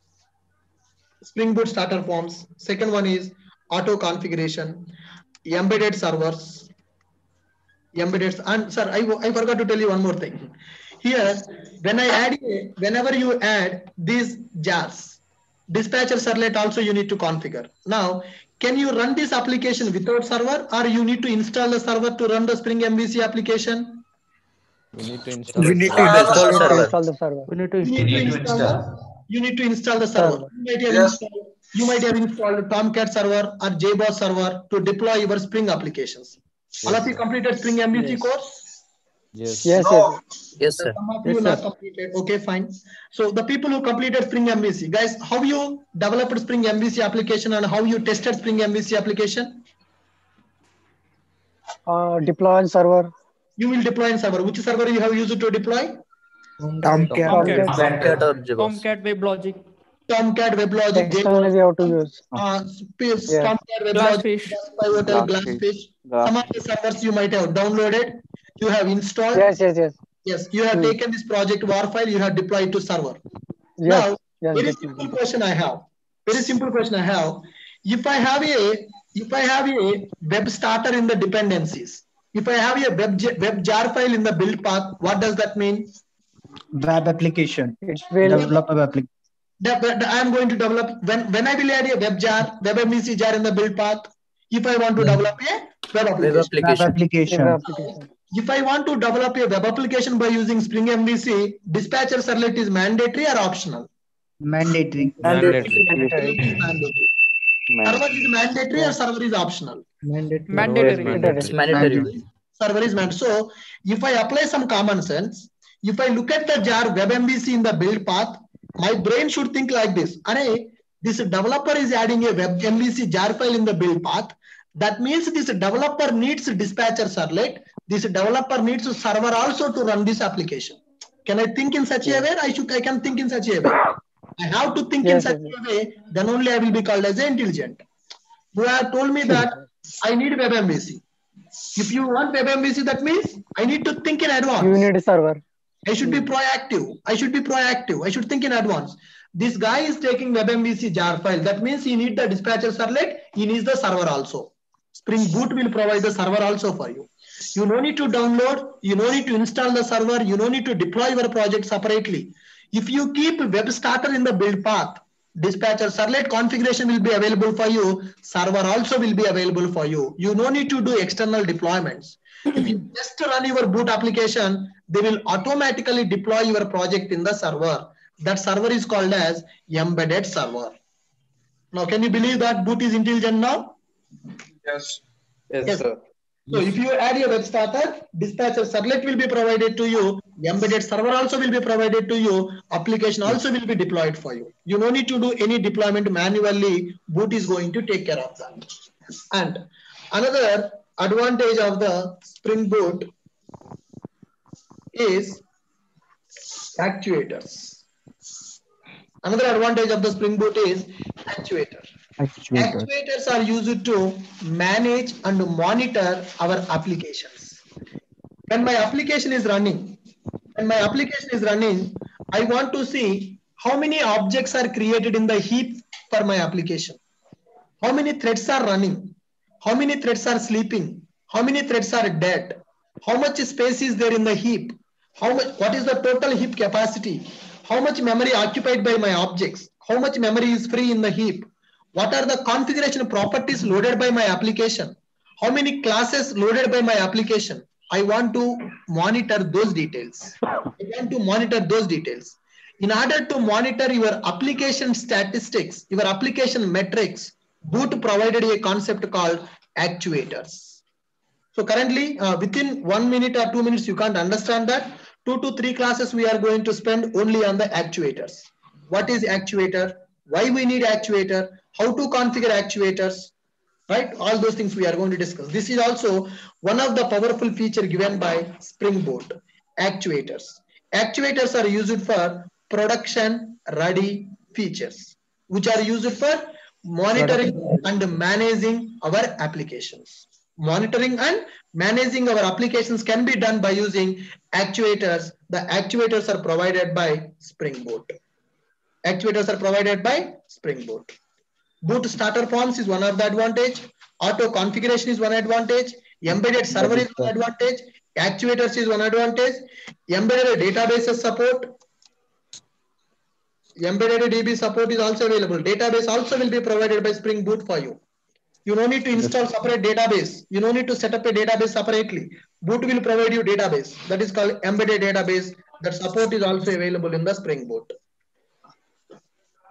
Spring Boot starter forms. Second one is auto configuration. Embedded servers. And sir, I forgot to tell you one more thing. Here, whenever you add these jars, dispatcher servlet also you need to configure. Now, can you run this application without server, or you need to install the server to run the Spring MVC application? We need to install the server. We need to install. You need to install the server. You might have installed Tomcat server or JBoss server to deploy your Spring applications. All of you completed Spring MVC course? Yes. Yes, sir. Some of you not completed. Okay, fine. So the people who completed Spring MVC, guys, how you developed Spring MVC application and how you tested Spring MVC application? Deploy on server. You will deploy in server. Which server you have used to deploy? Tomcat or Tomcat WebLogic. Tomcat WebLogic. Externally we have to use. Tomcat WebLogic, Glassfish. Some of the servers you might have downloaded. You have installed. Yes, you have taken this project WAR file, you have deployed to server. Now, very simple question I have. If I have a web starter in the dependencies, if I have a web jar file in the build path, what does that mean? Web application. Develop a web application. I am going to develop when I will add a web MVC jar in the build path. If I want to develop a web application. If I want to develop a web application by using Spring MVC, dispatcher servlet is mandatory or optional? Mandatory. Server is mandatory or server is optional? Mandatory. It's mandatory. Server is mandatory. So if I apply some common sense, if I look at the jar web MVC in the build path, my brain should think like this. This developer is adding a web MVC jar file in the build path. That means this developer needs dispatcher servlet. This developer needs a server also to run this application. Can I think in such a way? I can think in such a way. I have to think in such a way, then only I will be called as intelligent. You have told me that I need web MVC. If you want web MVC, that means I need to think in advance. You need a server. I should be proactive. I should think in advance. This guy is taking web MVC jar file. That means he needs the dispatcher servlet. He needs the server also. Spring Boot will provide the server also for you. You no need to download. You no need to install the server. You no need to deploy your project separately. If you keep web starter in the build path, dispatcher servlet configuration will be available for you. Server also will be available for you. You no need to do external deployments. If you just run your boot application, they will automatically deploy your project in the server. That server is called as embedded server. Now, can you believe that boot is intelligent now? Yes, sir. So if you add a web starter, dispatcher servlet will be provided to you. Embedded server also will be provided to you. Application also will be deployed for you. You no need to do any deployment manually. Boot is going to take care of that. And another advantage of the Spring Boot is actuators. Another advantage of the Spring Boot is actuators. Actuators are used to manage and monitor our applications. When my application is running, I want to see how many objects are created in the heap for my application. How many threads are running? How many threads are sleeping? How many threads are dead? How much space is there in the heap? What is the total heap capacity? How much memory occupied by my objects? How much memory is free in the heap? What are the configuration properties loaded by my application? How many classes loaded by my application? I want to monitor those details. In order to monitor your application statistics, your application metrics, Boot provided a concept called actuators. So currently, within 1 minute or 2 minutes, you can't understand that. 2 to 3 classes we are going to spend only on the actuators. What is actuator? Why we need actuator? How to configure actuators? Right? All those things we are going to discuss. This is also one of the powerful feature given by Spring Boot. Actuators. Actuators are used for production ready features, which are used for monitoring and managing our applications. Monitoring and managing our applications can be done by using actuators. The actuators are provided by Spring Boot. Boot starter forms is one of the advantage. Auto configuration is one advantage. Embedded server is one advantage. Actuators is one advantage. Embedded databases support. Embedded DB support is also available. Database also will be provided by Spring Boot for you. You don't need to install separate database. You don't need to set up a database separately. Boot will provide you database. That is called embedded database. That support is also available in the Spring Boot.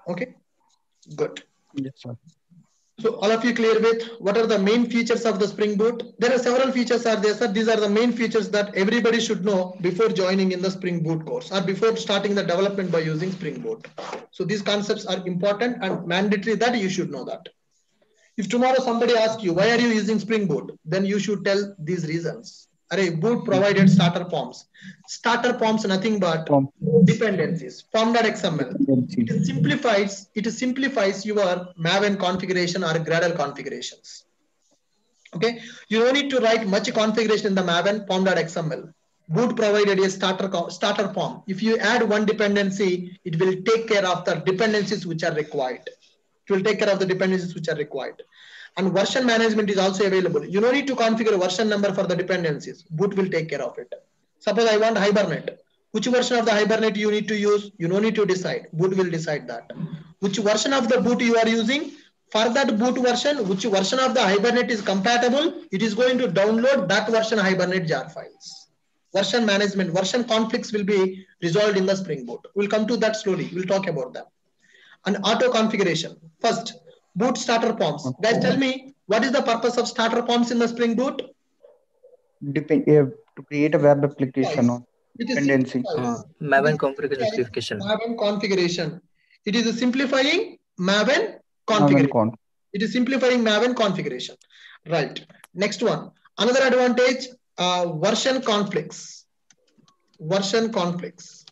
Okay, good. Yes, sir. So all of you clear with what are the main features of the Spring Boot? There are several features are there, sir. These are the main features that everybody should know before joining in the Spring Boot course or before starting the development by using Spring Boot. So these concepts are important and mandatory that you should know that. If tomorrow somebody asks you, why are you using Spring Boot? Then you should tell these reasons. Array, Boot provided starter forms. Starter forms nothing but dependencies. Form.xml. It simplifies your Maven configuration or Gradle configurations. Okay, you don't need to write much configuration in the Maven form.xml. Boot provided a starter form. If you add one dependency, it will take care of the dependencies which are required. It will take care of the dependencies which are required. And version management is also available. You don't need to configure a version number for the dependencies. Boot will take care of it. Suppose I want Hibernate. Which version of the Hibernate you need to use? You don't need to decide. Boot will decide that. Which version of the boot you are using? For that boot version, which version of the Hibernate is compatible, it is going to download that version Hibernate jar files. Version management, version conflicts will be resolved in the Spring Boot. We'll come to that slowly. We'll talk about them. And auto configuration. First, boot starter forms. Guys, tell me, what is the purpose of starter forms in the Spring Boot? To create a web application or dependency. Maven configuration simplification. Maven configuration. It is a simplifying Maven configuration. It is simplifying Maven configuration. Right. Next one. Another advantage, version conflicts. Version conflicts.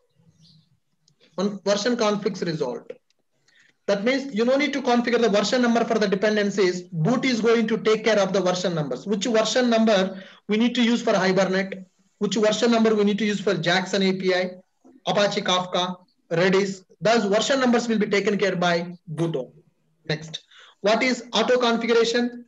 Version conflicts resolved. That means you don't need to configure the version number for the dependencies. Boot is going to take care of the version numbers. Which version number we need to use for Hibernate? Which version number we need to use for Jackson API, Apache Kafka, Redis? Those version numbers will be taken care by Boot. Next, what is auto configuration?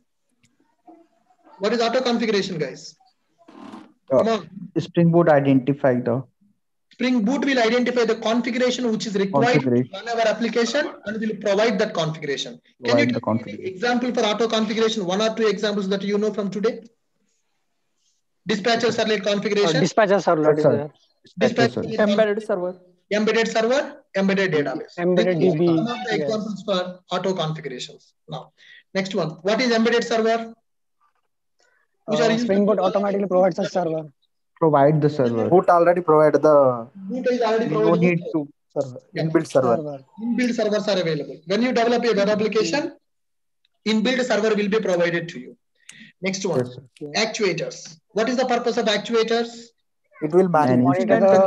What is auto configuration, guys? Come on. Spring Boot identify the Spring Boot will identify the configuration which is required to run our application and will provide that configuration. Can you give me an example for auto configuration? One or two examples that you know from today? Dispatcher servlet configuration. Dispatcher servlet is there. Dispatcher embedded server. Embedded server, embedded database. Embedded DB. Some of the examples for auto configurations. Now, next one. What is embedded server? Spring Boot automatically provides a server. Provide the server. Boot already provided the. Boot is already You don't need to inbuilt server. Inbuilt servers are available. When you develop a web application, inbuilt server will be provided to you. Next one, actuators. What is the purpose of actuators? It will manage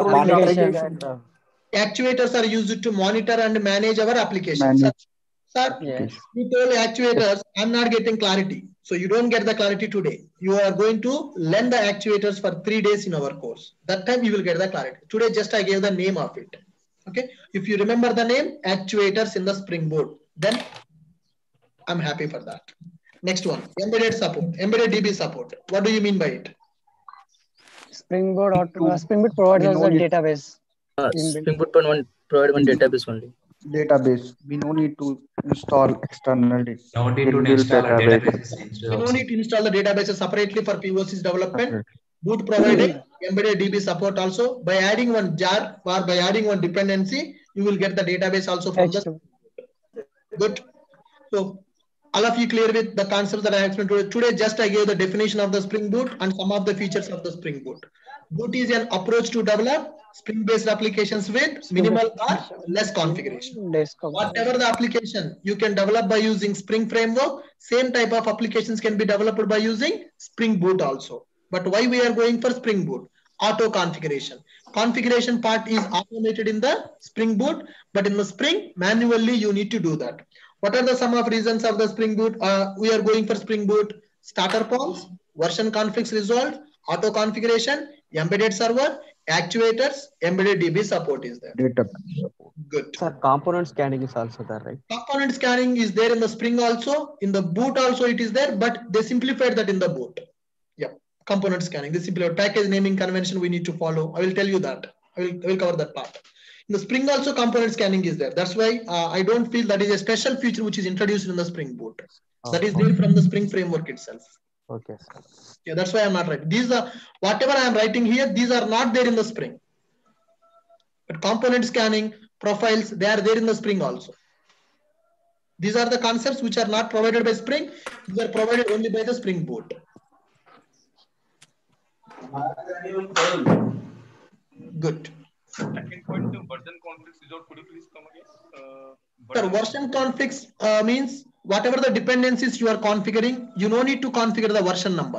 the actuators are used to monitor and manage our applications. Sir, you told actuators, I'm not getting clarity. So you don't get the clarity today. You are going to learn the actuators for 3 days in our course. That time you will get the clarity. Today just I gave the name of it. Okay. If you remember the name, actuators in the Spring Boot, then I'm happy for that. Next one, embedded support, embedded DB support. What do you mean by it? Spring Boot provides us a database. Spring Boot provide one database only. Database. We don't need to install external data. No need to install a database. We don't need to install the databases separately for POCs development. Boot provided embedded DB support also. By adding one jar or by adding one dependency, you will get the database also from the. Good. So all of you clear with the concepts that I explained today? Today, just I gave the definition of the Spring Boot and some of the features of the Spring Boot. Boot is an approach to develop Spring-based applications with minimal or less configuration. Whatever the application you can develop by using Spring Framework, same type of applications can be developed by using Spring Boot also. But why we are going for Spring Boot? Auto configuration. Configuration part is automated in the Spring Boot, but in the Spring, manually you need to do that. What are the sum of reasons of the Spring Boot? We are going for Spring Boot starter forms, version conflicts resolved, auto configuration, embedded server, actuators, embedded DB support is there. Good. Sir, component scanning is also there, right? Component scanning is there in the Spring also. In the Boot also it is there, but they simplified that in the Boot. Yeah, component scanning. They simplified package naming convention we need to follow. I will tell you that. I will cover that part. In the Spring also component scanning is there. That's why I don't feel that is a special feature which is introduced in the Spring Boot. That is there from the Spring framework itself. Okay, sir. Yeah, that's why I'm not writing. These are whatever I am writing here, these are not there in the Spring. But component scanning, profiles, they are there in the Spring also. These are the concepts which are not provided by Spring. These are provided only by the Spring Boot. Good. Second point, version conflicts. Could you please come again? Sir, version conflicts means whatever the dependencies you are configuring, you no need to configure the version number.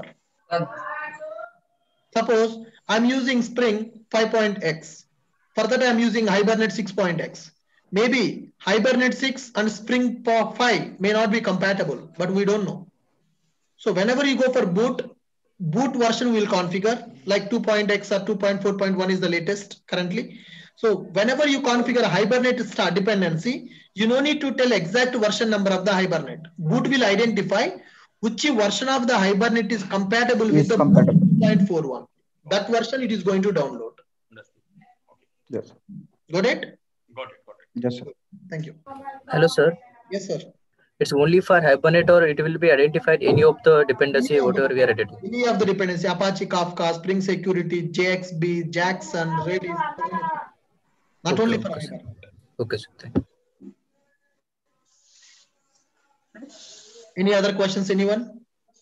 Suppose I'm using Spring 5.x. For that I'm using Hibernate 6.x. Maybe Hibernate 6 and Spring 5 may not be compatible, but we don't know. So whenever you go for boot version will configure like 2.x or 2.4.1 is the latest currently. So whenever you configure a Hibernate start dependency, you no need to tell exact version number of the Hibernate. Boot will identify which version of the Hibernate is compatible with the 2.41. That version it is going to download. Yes. Got it? Got it. Yes, sir. Thank you. Hello, sir. Yes, sir. It's only for Hibernate, or it will be identified any of the dependency, whatever we are editing? Any of the dependency, Apache Kafka, Spring Security, JXB, Jackson, Redis, not only for Hibernate. Okay, sir. Thank you. Any other questions, anyone?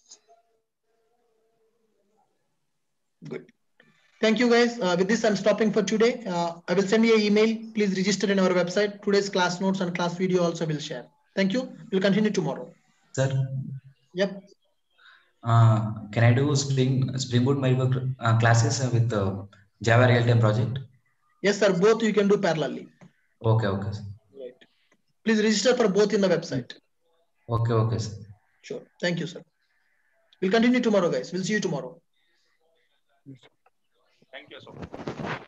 Good. Thank you, guys. With this, I'm stopping for today. I will send you an email. Please register in our website. Today's class notes and class video also will share. Thank you. We'll continue tomorrow. Sir. Yep. Can I do Spring Boot my classes with Java real-time project? Yes, sir. Both you can do parallelly. Okay, okay, sir. Right. Please register for both in the website. Okay, okay, sir. Sure. Thank you, sir. We'll continue tomorrow, guys. We'll see you tomorrow. Thank you so much.